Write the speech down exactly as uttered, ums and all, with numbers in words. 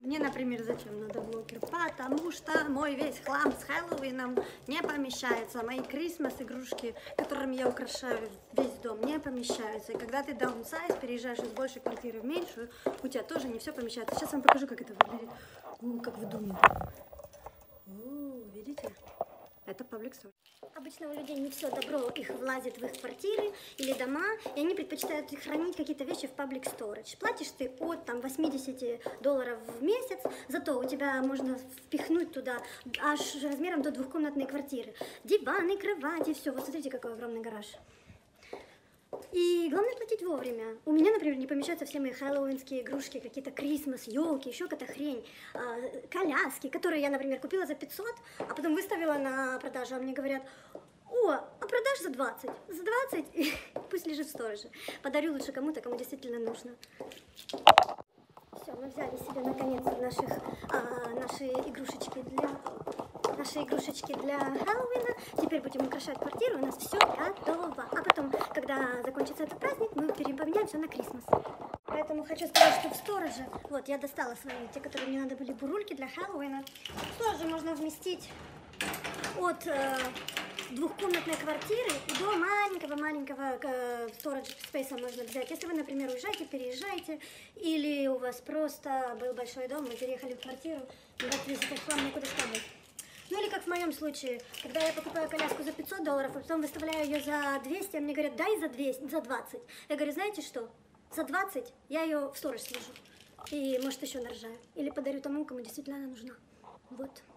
Мне, например, зачем надо блокер? Потому что мой весь хлам с Хэллоуином не помещается. Мои Крисмас игрушки, которыми я украшаю весь дом, не помещаются. И когда ты даунсайз, переезжаешь из большей квартиры в меньшую, у тебя тоже не все помещается. Сейчас вам покажу, как это выглядит. О, как в доме. О, видите? Это паблик стор. Обычно у людей не все добро их влазит в их квартиры или дома, и они предпочитают хранить какие-то вещи в паблик storage. Платишь ты от там восьмидесяти долларов в месяц, зато у тебя можно впихнуть туда аж размером до двухкомнатной квартиры. Диваны, кровати, все. Вот смотрите, какой огромный гараж. И главное платить вовремя. У меня, например, не помещаются все мои хэллоуинские игрушки, какие-то крисмас, елки, еще какая-то хрень, а, коляски, которые я, например, купила за пятьсот, а потом выставила на продажу, а мне говорят: о, а продашь за двадцать? За двадцать? Пусть лежит в стороже. Подарю лучше кому-то, кому действительно нужно. Все, мы взяли себе наконец-то наших, а, наши игрушечки для... Наши игрушечки для Хэллоуина. Теперь будем украшать квартиру, у нас все готово. А потом, когда закончится этот праздник, мы перепоменяем все на Крисмас. Поэтому хочу сказать, что в стороже, вот я достала свои, те, которые мне надо были, бурульки для Хэллоуина. В стороже можно вместить от э, двухкомнатной квартиры до маленького-маленького э, storage спейса можно взять. Если вы, например, уезжаете, переезжаете, или у вас просто был большой дом, вы переехали в квартиру, и вот весь этот хлам некуда складывать. Ну или как в моем случае, когда я покупаю коляску за пятьсот долларов, а потом выставляю ее за двести, а мне говорят: дай за двести, за двадцать. Я говорю: знаете что, за двадцать я ее в сторож сложу. И может еще нарожаю. Или подарю тому, кому действительно она нужна. Вот.